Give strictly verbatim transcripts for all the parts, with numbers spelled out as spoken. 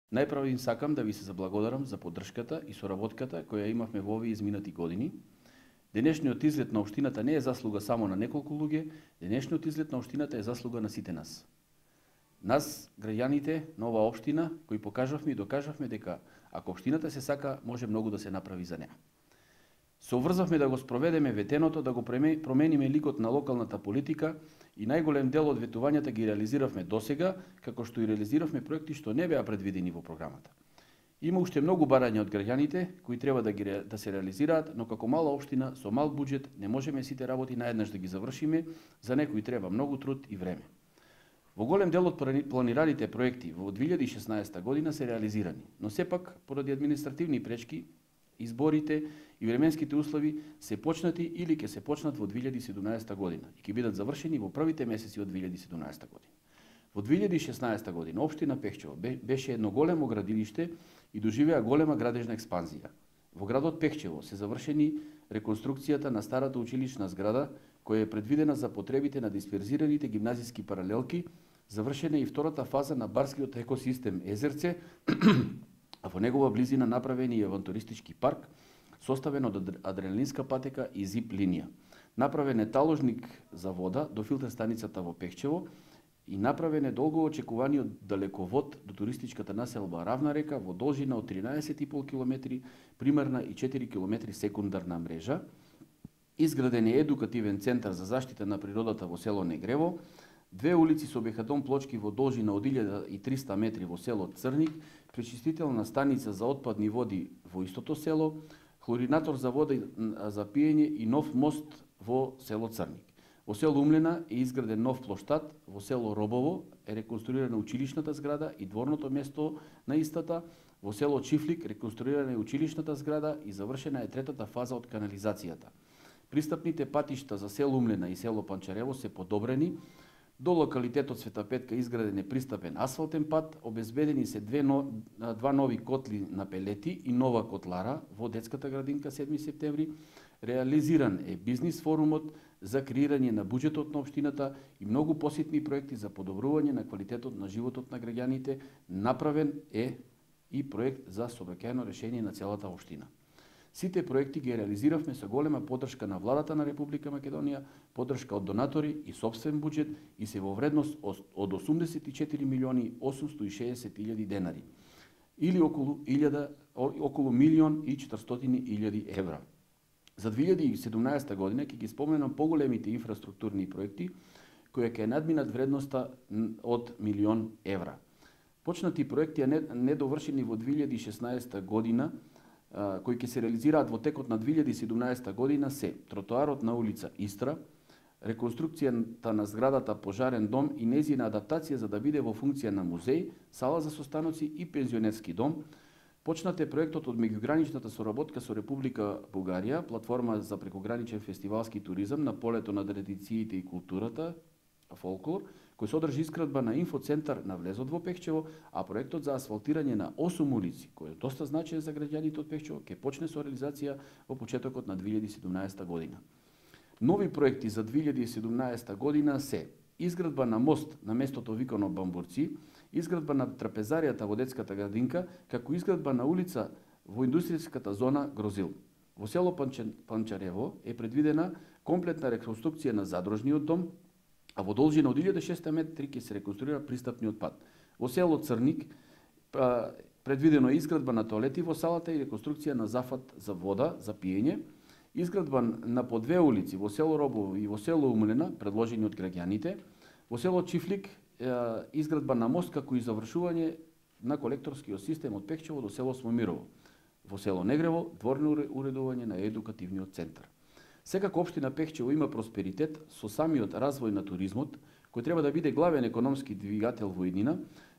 Најпрво им сакам да ви се заблагодарам за поддршката и соработката која имавме во овие изминати години. Денешниот излет на општината не е заслуга само на неколку луѓе, денешниот излет на општината е заслуга на сите нас. Нас, граѓаните на оваа општина, кои покажавме и докажавме дека ако општината се сака, може многу да се направи за неа. Се обврзавме да го спроведеме ветеното, да го промениме ликот на локалната политика и најголем дел од ветувањата ги реализиравме досега, како што и реализиравме проекти што не беа предвидени во програмата. Има уште многу барања од граѓаните кои треба да ги да се реализираат, но како мала општина со мал буџет не можеме сите работи наеднаш да ги завршиме, за некои треба многу труд и време. Во голем дел од планираните проекти во две илјади и шеснаесета година се реализирани, но сепак поради административни пречки, изборите и временските услови се почнати или ќе се почнат во две илјади и седумнаесета година и ќе бидат завршени во првите месеци од две илјади и седумнаесета година. Во две илјади и шеснаесета година општина Пехчево беше едно големо градилиште и доживеа голема градежна експанзија. Во градот Пехчево се завршени реконструкцијата на старата училишна зграда, која е предвидена за потребите на дисперзираните гимназиски паралелки, завршена е и втората фаза на барскиот екосистем Езерце, а во негова близина направен и авантуристички парк, составен од адреналинска патека и зип линија. Направен е таложник за вода до филтер станицата во Пехчево и направен е долго очекуваниот далековод до туристичката населба Равна река во должина од тринаесет и пол километри, примерна и четири километри секундарна мрежа. Изграден е едукативен центар за заштита на природата во село Негрево, две улици со бехатон плочки во должина од илјада и триста метри во село Црник, пречистителна станица за отпадни води во истото село, хлоринатор за вода за пиење и нов мост во село Црник. Во село Умлена е изграден нов плоштад, во село Робово е реконструирана училишната зграда и дворното место на истата, во село Чифлик реконструирана е училишната зграда и завршена е третата фаза од канализацијата. Пристапните патишта за село Умлена и село Панчарево се подобрени. До локалитетот Света Петка изграден е пристапен асфалтен пат, обезбедени се две, два нови котли на пелети и нова котлара во детската градинка седми септември, реализиран е бизнис форумот за креирање на буџетот на општината и многу посетни проекти за подобрување на квалитетот на животот на граѓаните, направен е и проект за сообраќајно решение на целата општина. Сите проекти ги реализиравме со голема поддршка на владата на Република Македонија, поддршка од донатори и собствен буџет и се во вредност од осумдесет и четири милиони осумсто и шеесет илјади денари или околу илјада околу милион и четиристотини илјади евра. За две илјади и седумнаесета година ќе ги споменам поголемите инфраструктурни проекти кои ќе надминат вредноста од милион евра. Почнати проекти недовршени во две илјади и шеснаесета година кои ќе се реализираат во текот на две илјади и седумнаесета година се тротоарот на улица Истра, реконструкцијата на зградата Пожарен дом и нејзина адаптација за да биде во функција на музеј, сала за состаноци и пензионерски дом. Почнат е проектот од меѓуграничната соработка со Република Бугарија, платформа за прекограничен фестивалски туризам на полето на традициите и културата, фолклор, кој содржи искрадба на инфоцентар на влезот во Пехчево, а проектот за асфалтирање на осум улици, кој е доста значаен за граѓаните од Пехчево, ќе почне со реализација во почетокот на две илјади и седумнаесета година. Нови проекти за две илјади и седумнаесета година се изградба на мост на местото викано Бамбурци, изградба на трапезаријата во детската градинка, како изградба на улица во индустријската зона Грозил. Во село Панчарево е предвидена комплетна реконструкција на задружниот дом, а во должина од илјада и шеста метри ќе се реконструира пристапниот пат. Во село Црник предвидено е изградба на тоалети во салата и реконструкција на зафат за вода за пиење, изградба на по две улици во село Робово и во село Умлена, предложени од граѓаните, во село Чифлик изградба на мост како и завршување на колекторскиот систем од Пехчево до село Смомирово, во село Негрево дворно уредување на едукативниот центар. Секако општина Пехчево има просперитет со самиот развој на туризмот, кој треба да биде главен економски двигател во иднина.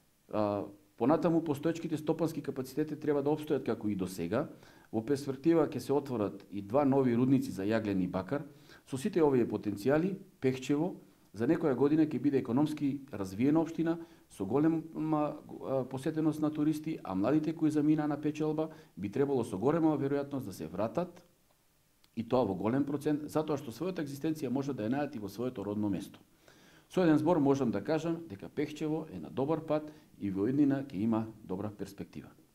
Понатаму постоечките стопански капацитети треба да опстојат како и до сега. Во перспектива ќе се отворат и два нови рудници за јаглен и бакар. Со сите овие потенцијали, Пехчево за некоја година ќе биде економски развиена општина со голема посетеност на туристи, а младите кои заминаа на печалба би требало со голема веројатност да се вратат, и тоа во голем процент, затоа што својата екзистенција може да ја најдат и во своето родно место. Со еден збор можам да кажам дека Пехчево е на добар пат и во иднина ќе има добра перспектива.